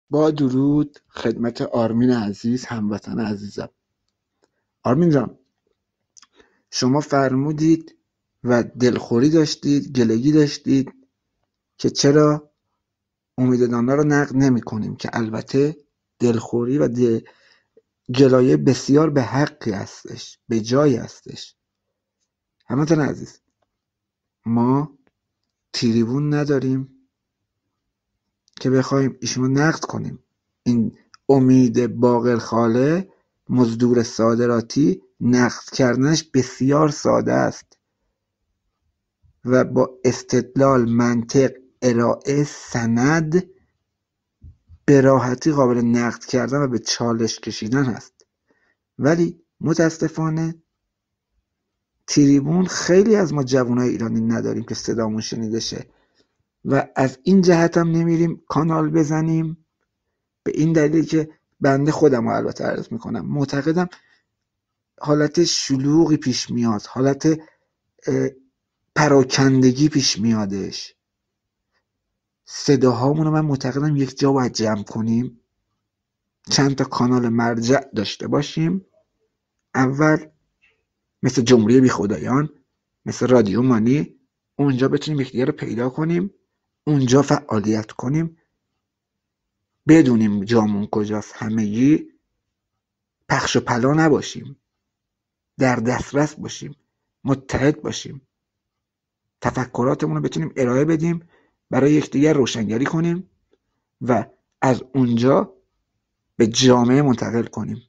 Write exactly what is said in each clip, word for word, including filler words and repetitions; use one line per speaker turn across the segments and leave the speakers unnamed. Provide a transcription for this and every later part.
با درود خدمت آرمین عزیز، هموطن عزیزم. آرمین جان، شما فرمودید و دلخوری داشتید، گلگی داشتید که چرا امید دانا رو نقد نمی کنیم، که البته دلخوری و دل... گلایه بسیار به حقی هستش، به جایی هستش. هموطن عزیز، ما تریبون نداریم که بخوایم ایشونو نقد کنیم. این امید باقرخاله مزدور صادراتی، نقد کردنش بسیار ساده است و با استدلال، منطق، ارائه سند به راحتی قابل نقد کردن و به چالش کشیدن هست. ولی متاسفانه تریبون خیلی از ما جوانای ایرانی نداریم که صدامون شنیده شه و از این جهت هم نمیریم کانال بزنیم، به این دلیل که بنده خودم رو البته عرض میکنم، معتقدم حالت شلوغی پیش میاد، حالت پراکندگی پیش میادش. صداهامون رو من معتقدم یک جا باید جمع کنیم، چند تا کانال مرجع داشته باشیم. اول مثل جمهوری بی خدایان، مثل رادیو مانی، اونجا بتونیم یکدیگر رو پیدا کنیم، اونجا فعالیت کنیم، بدونیم جامون کجاست، همگی پخش و پلا نباشیم، در دسترس باشیم، متحد باشیم، تفکراتمون رو بتونیم ارائه بدیم، برای یکدیگر روشنگری کنیم و از اونجا به جامعه منتقل کنیم.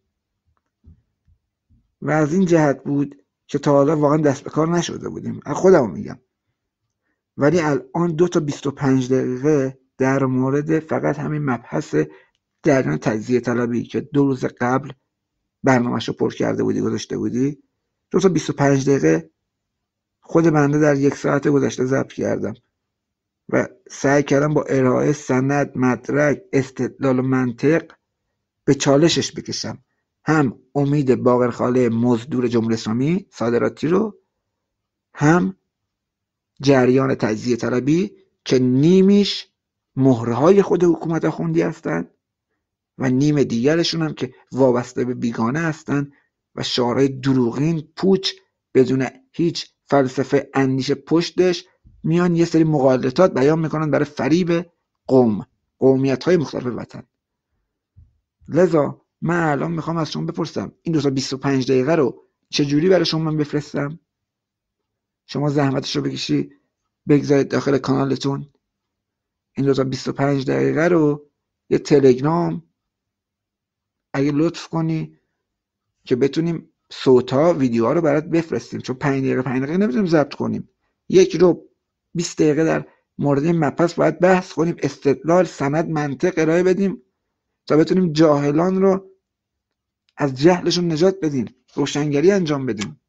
و از این جهت بود که تا حالا واقعا دست به کار نشده بودیم، خودم میگم. ولی الان دو تا بیست و پنج دقیقه در مورد فقط همین مبحث جریان تجزیه طلبی که دو روز قبل برنامه‌اش رو پر کرده بودی، گذاشته بودی، دو تا بیست و پنج دقیقه خود بنده در یک ساعت گذشته ضبط کردم و سعی کردم با ارائه سند، مدرک، استدلال و منطق به چالشش بکشم، هم امید باقرخاله مزدور جمهوری اسلامی صادراتی رو، هم جریان تجزیه طلبی که نیمیش مهرهای خود حکومت آخوندی هستند و نیم دیگرشون هم که وابسته به بیگانه هستند و شعارهای دروغین، پوچ، بدون هیچ فلسفه اندیشه پشتش میان یه سری مغالطات بیان میکنن برای فریب قوم، قومیت های مختلف وطن. لذا من الان میخوام از شما بپرسم این دو تا بیست و پنج دقیقه رو چجوری برای شما من بفرستم؟ شما زحمتش رو بکشی بگذارید داخل کانالتون، این دو تا بیست و پنج دقیقه رو یه تلگرام اگه لطف کنی که بتونیم صوت‌ها، ویدیوها رو برات بفرستیم، چون پنج دقیقه پنج دقیقه نمیتونیم ضبط کنیم. یک رو بیست دقیقه در مورد این مبحث باید بحث کنیم، استدلال، سند، منطق ارائه بدیم تا بتونیم جاهلان رو از جهلشون نجات بدیم، روشنگری انجام بدیم.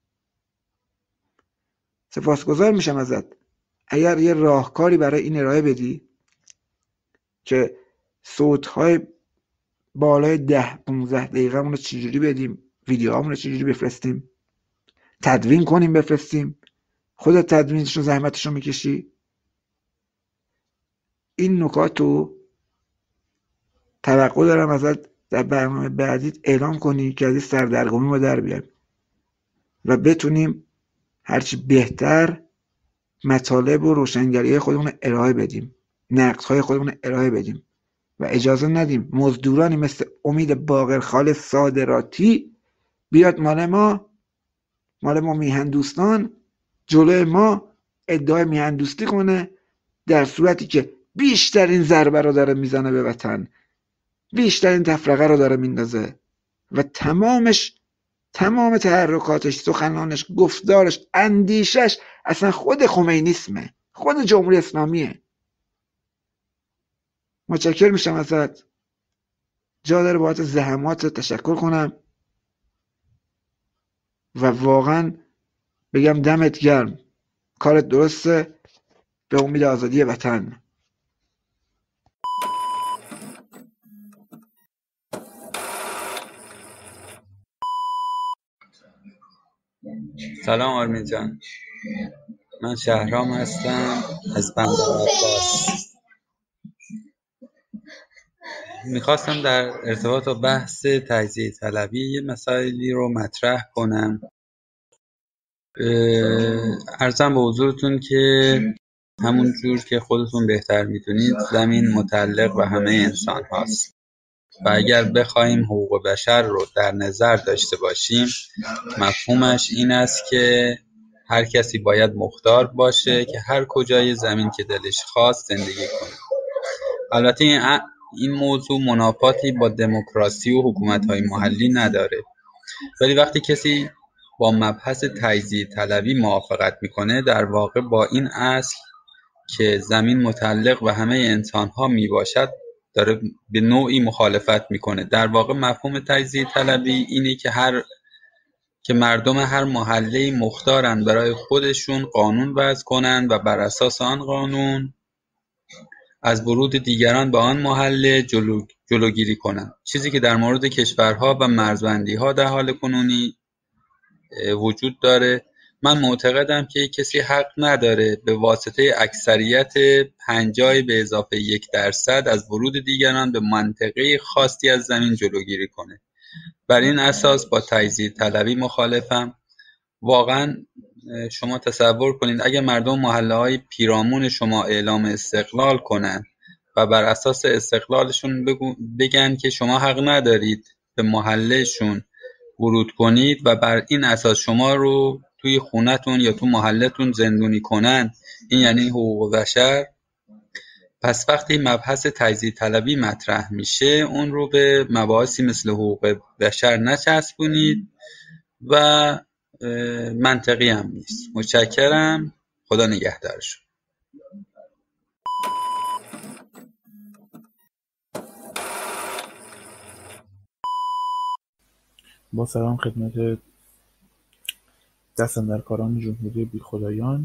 سپاسگزار میشم ازت اگر یه راهکاری برای این ارائه بدی که صوت‌های بالای ده پونزده دقیقه مون رو چجوری بدیم، ویدیوهامون رو چجوری بفرستیم، تدوین کنیم بفرستیم. خودت تدوینش رو زحمتش رو میکشی. این نکات رو توقع دارم ازت در برنامه بعدی اعلام کنی که از این سردرگمی ما در بیایم و بتونیم هرچی بهتر مطالب و روشنگری خودمون ارائه بدیم، نقدهای خودمون ارائه بدیم و اجازه ندیم مزدورانی مثل امید باقرخال صادراتی بیاد مال ما مال ما میهن دوستان جلوی ما ادعای میهن دوستی کنه، در صورتی که بیشترین ضربه رو داره میزنه به وطن، بیشترین تفرقه رو داره میندازه و تمامش تمام تحرکاتش، سخنانش، گفتارش، اندیشش اصلا خود خمینیسمه، خود جمهوری اسلامیه. متشکر میشم ازت. جا داره باید زحمات تشکر کنم و واقعا بگم دمت گرم، کارت درسته. به امید آزادی وطن.
سلام آرمین جان، من شهرام هستم از بندر عباس. میخواستم در ارتباط با بحث تجزیه طلبی یه مسائلی رو مطرح کنم. عرضم به حضورتون که همون جور که خودتون بهتر میدونید زمین متعلق به همه انسان هاست و اگر بخوایم حقوق بشر رو در نظر داشته باشیم مفهومش این است که هر کسی باید مختار باشه که هر کجای زمین که دلش خواست زندگی کنه. البته این این موضوع منافاتی با دموکراسی و حکومت‌های محلی نداره، ولی وقتی کسی با مبحث تجزیه طلبی موافقت میکنه در واقع با این اصل که زمین متعلق به همه انسان‌ها میباشد داره به نوعی مخالفت میکنه. در واقع مفهوم تجزیه طلبی اینه که هر که مردم هر محله مختارن برای خودشون قانون وضع کنن و بر اساس آن قانون از ورود دیگران به آن محله جلو، جلوگیری کنند، چیزی که در مورد کشورها و مرزبندی‌ها در حال کنونی وجود داره. من معتقدم که کسی حق نداره به واسطه اکثریت پنجاه به اضافه یک درصد از ورود دیگران به منطقه خاصی از زمین جلوگیری کنه. بر این اساس با تجزیه طلبی مخالفم. واقعا شما تصور کنید اگه مردم محله های پیرامون شما اعلام استقلال کنن و بر اساس استقلالشون بگو بگن که شما حق ندارید به محلهشون ورود کنید و بر این اساس شما رو توی خونتون یا تو محلهتون زندونی کنن، این یعنی حقوق بشر. پس وقتی مبحث تجزیه طلبی مطرح میشه اون رو به مباحثی مثل حقوق بشر نچسبونید و منطقی هم نیست. متشکرم. خدا نگهدارشون.
با سلام خدمت دستاندرکاران جمهوری بیخدایان.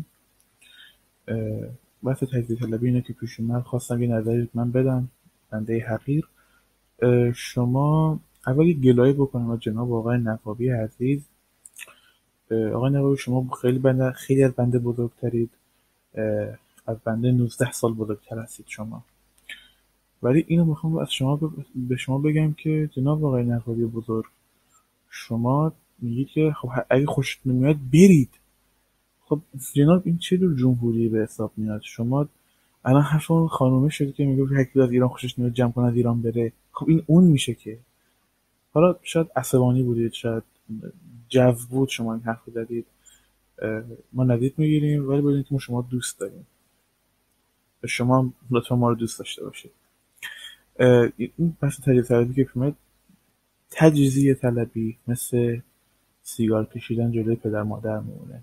بحث تجزیه طلبی اینه که پیش اومد، خواستم یه نظری من بدم. بنده حقیر، شما اولی گلایه بکنم از جناب آقای نقابی عزیز. آقای نقابی شما خیلی بنده خیلی از بنده بزرگترید، از بنده نوزده سال بزرگتر هستید شما، ولی اینو میخوام از شما به شما بگم که جناب آقای نقابی بزرگ، شما میگید که خب اگه خوشت نمیاد برید. خب جناب این چه جور جمهوری به حساب میاد؟ شما الان حرف اون خانومه شده که میگه هر کی از ایران خوشش نمیاد جمع کنه از ایران بره. خب این اون میشه که حالا شاید عصبانی بودید، شاید جو بود شما این حرف رو زدید، ما ندید میگیریم، ولی بدونید که ما شما دوست داریم، شما لطفا ما رو دوست داشته باشید. این بحث تجزیه طلبی که پیمد، تجزیه طلبی مثل سیگار کشیدن جلوی پدر مادر میمونه.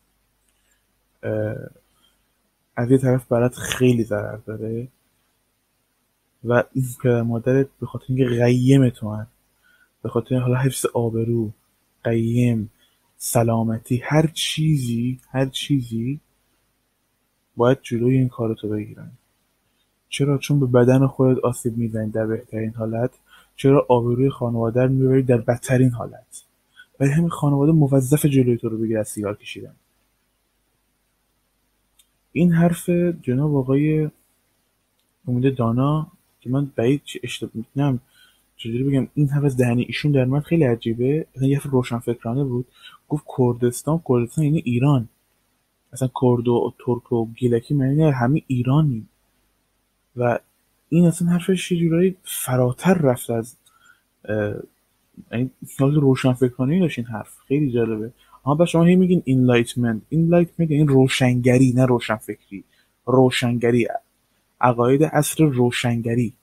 از یه طرف برات خیلی ضرر داره و این پدر مادرت به خاطر اینکه قیم تو هن، به خاطر حالا حفظ آبرو، قیم، سلامتی، هر چیزی هر چیزی باید جلوی این کارتو بگیرن. چرا؟ چون به بدن خودت آسیب میزنی در بهترین حالت، چرا آبروی خانواده رو میبری در بدترین حالت. ولی همین خانواده موظف جلوی تو رو بگیره از سیگار کشیدن. این حرف جناب آقای امید دانا که من بعید اشتباه می‌کنم چجوری بگم، این حرف از دهن ایشون در من خیلی عجیبه. اصلا یه حرف روشنفکرانه بود. گفت کردستان کردستان یعنی ایران. اصلا کرد و ترک و گیلکی معنی همه ایرانی. و این اصلا حرفش یه جورایی فراتر رفت از این حالت روشنفکرانه داشت. این حرف خیلی جالبه. اما بعد شما هی میگین انلایتمنت. انلایتمنت یعنی روشنگری، نه روشنفکری. روشنگری، عقاید عصر روشنگری.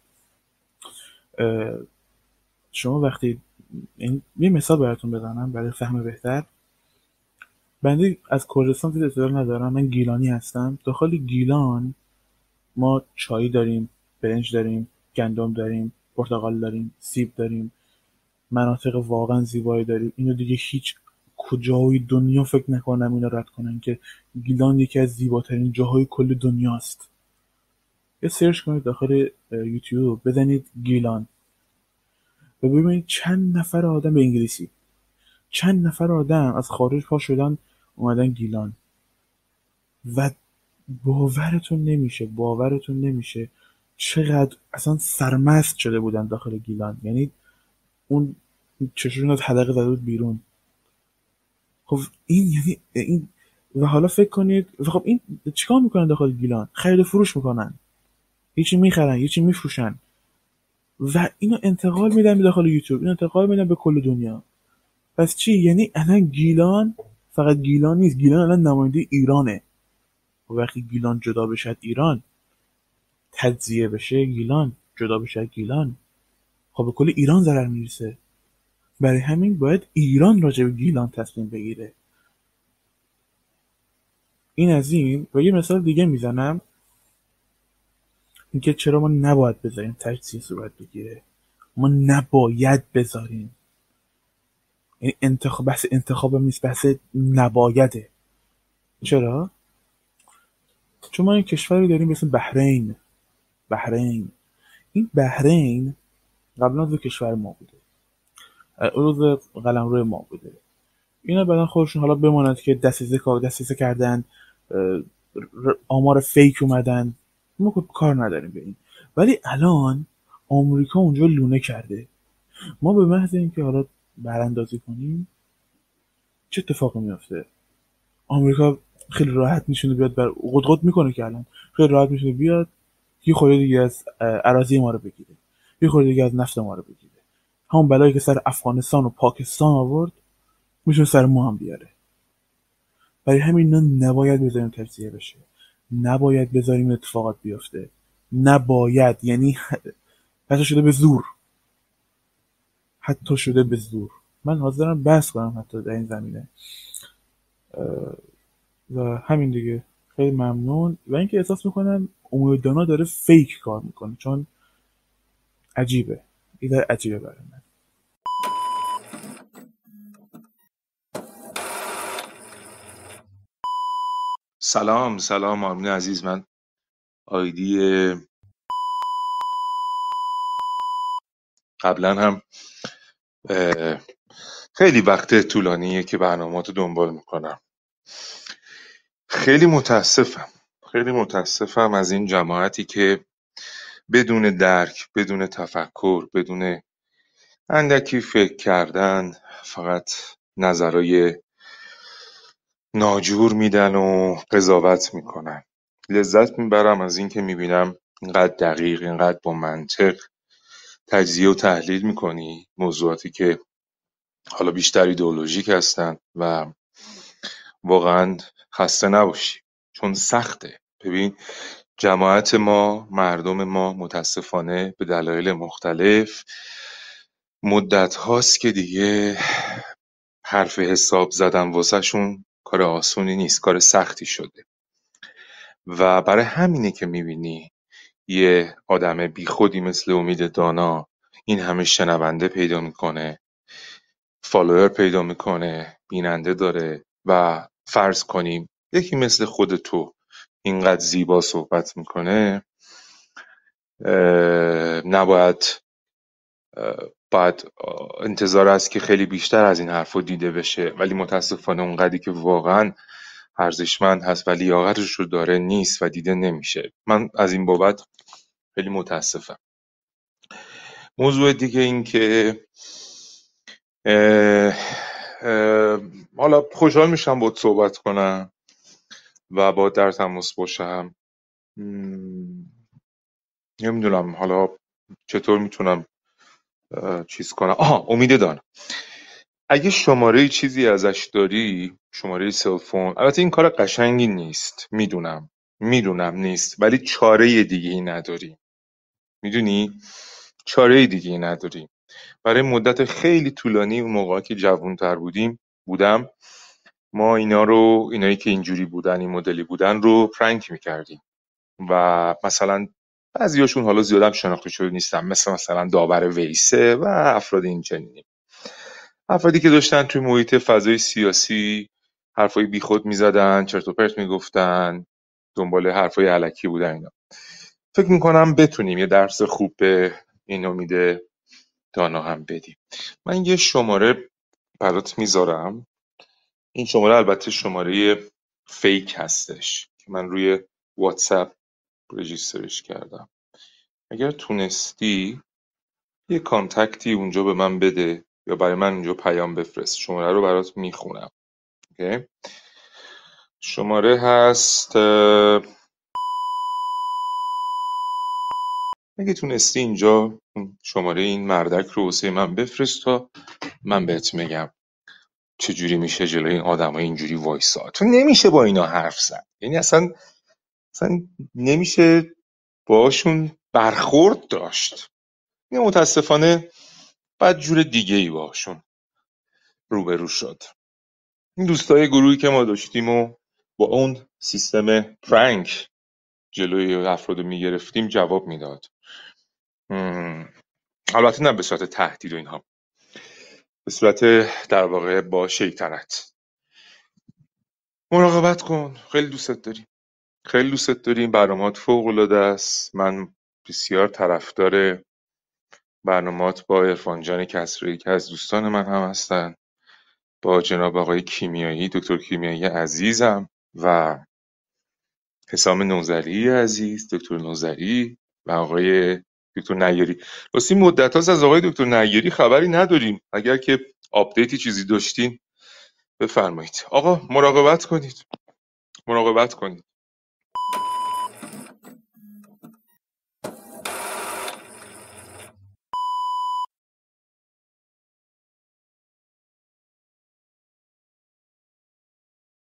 شما وقتی این یه مثال براتون بزنم برای فهم بهتر. بنده از کردستان زیاد اطلاع ندارم، من گیلانی هستم. داخل گیلان ما چای داریم، برنج داریم، گندم داریم، پرتقال داریم، سیب داریم، مناطق واقعا زیبایی داریم. اینو دیگه هیچ کجای دنیا فکر نکنم اینو رد کنن که گیلان یکی از زیباترین جاهای کل دنیاست. یه سرچ کنید داخل یوتیوب، بزنید گیلان و ببینید چند نفر آدم به انگلیسی، چند نفر آدم از خارج پا شدن اومدن گیلان و باورتون نمیشه باورتون نمیشه چقدر اصلا سرمست شده بودن داخل گیلان، یعنی اون چششون از حلقه زده بود بیرون. خب این یعنی این و حالا فکر کنید خب این چیکار میکنن داخل گیلان؟ خرید و فروش میکنن، یه چی میخرن یه چی میفروشن و اینو انتقال میدن به داخل یوتیوب، اینو انتقال میدن به کل دنیا. پس چی؟ یعنی الان گیلان فقط گیلان نیست، گیلان الان نماینده ایرانه. و وقتی گیلان جدا بشه از ایران، تجزیه بشه گیلان، جدا بشه از گیلان، خب به کل ایران ضرر میرسه. برای همین باید ایران راجع به گیلان تصمیم بگیره. این از این. و یه مثال دیگه میزنم، اینکه چرا ما نباید بذاریم تجزیه صورت بگیره. ما نباید بذاریم، یعنی انتخاب بحث انتخاب نیست، بحث نبایده. چرا؟ چون ما این کشوری داریم به اسم بحرین. بحرین این بحرین قبلا از کشور ما بوده، روز قلمرو ما بوده. اینا بعدن خودشون حالا بماند که دسترسی کار دسترسی کردن، آمار فیک اومدن، ما کار نداریم به این. ولی الان آمریکا اونجا لونه کرده. ما به محض اینکه حالا براندازی کنیم چه اتفاقی میفته؟ آمریکا خیلی راحت میشونه بیاد بر قدقد میکنه که الان خیلی راحت میشونه بیاد یه خورده دیگه از اراضی ما رو بگیره، یه خورده دیگه از نفت ما رو بگیره. همون بلایی که سر افغانستان و پاکستان آورد میشونه سر ما هم بیاره. برای همین اینا نباید بذاریم تجزیه بشه، نباید بذاریم اتفاقات بیفته، نباید، یعنی حتی شده به زور، حتی شده به زور. من حاضرم بحث کنم حتی در این زمینه. و همین دیگه. خیلی ممنون. و اینکه احساس میکنم امید دانا داره فیک کار میکنه، چون عجیبه، ایده عجیبه برای من.
سلام سلام آرمین عزیز. من آیدی قبلا هم خیلی وقت طولانیه که برنامه‌تو دنبال میکنم. خیلی متاسفم خیلی متاسفم از این جماعتی که بدون درک، بدون تفکر، بدون اندکی فکر کردن فقط نظرهای ناجور میدن و قضاوت میکنن. لذت میبرم از این که میبینم اینقدر دقیق، اینقدر با منطق تجزیه و تحلیل میکنی موضوعاتی که حالا بیشتر ایدئولوژیک هستن و واقعا خسته نباشی، چون سخته. ببین جماعت ما، مردم ما متاسفانه به دلایل مختلف مدت هاست که دیگه حرف حساب زدن واسه شون کار آسونی نیست، کار سختی شده. و برای همینه که میبینی یه آدم بی خودی مثل امید دانا این همه شنونده پیدا میکنه، فالوور پیدا میکنه، بیننده داره و فرض کنیم یکی مثل خود تو اینقدر زیبا صحبت میکنه، نباید باید انتظار است که خیلی بیشتر از این حرفا دیده بشه. ولی متاسفانه اونقدری که واقعا ارزشمند هست و لیاقتش رو داره نیست و دیده نمیشه. من از این بابت خیلی متاسفم. موضوع دیگه این که اه اه حالا خوشحال میشم باهات صحبت کنم و با در تماس باشم. نمیدونم حالا چطور میتونم چیز کنم. آها، امید دانا، اگه شماره چیزی ازش داری، شماره سلفون، البته این کار قشنگی نیست، میدونم میدونم نیست، ولی چاره دیگه ای نداری. میدونی چاره دیگه ای نداری. برای مدت خیلی طولانی اون موقعی که جوان‌تر بودیم بودم ما اینا رو، اینایی که اینجوری بودن، این مدلی بودن رو پرانک میکردیم و مثلا بعضیاشون حالا زیادم شناخته شده نیستن، مثل مثلا داور ویسه و افراد این چنینی، افرادی که داشتن توی محیط فضای سیاسی حرفای بیخود میزدن، چرت و پرت میگفتن، دنبال حرفای الکی بودن. اینا فکر میکنم بتونیم یه درس خوب به این امید دانا هم بدیم. من یه شماره برات میذارم. این شماره البته شماره فیک هستش که من روی واتساپ رجیسترش کردم. اگر تونستی یه کانتکتی اونجا به من بده یا برای من اونجا پیام بفرست. شماره رو برات میخونم. اوکی؟ شماره هست اگه تونستی اینجا شماره این مردک رو واسه من بفرست تا من بهت میگم چجوری میشه جلوی این آدمای اینجوری وایسا. تو نمیشه با اینا حرف زد، یعنی اصلا اصلا نمیشه باشون برخورد داشت. این متاسفانه بعد جور دیگه ای باشون روبرو شد. این دوستای گروهی که ما داشتیم و با اون سیستم پرانک جلوی افراد میگرفتیم جواب میداد. البته نه به صورت تهدید و اینها، به صورت در واقع با شیطنت. مراقبت کن، خیلی دوستت داریم، خیلی دوستت داریم. برنامه‌ات فوق‌العاده است. من بسیار طرفدار برنامه‌ات با عرفان جان کسری که از دوستان من هم هستن، با جناب آقای کیمیایی، دکتر کیمیایی عزیزم و حسام نوذری عزیز، دکتر نوذری و آقای دکتر نیاری. راستی مدت هاست از آقای دکتر نیاری خبری نداریم. اگر که آپدیتی چیزی داشتین بفرمایید. آقا مراقبت کنید، مراقبت کنید.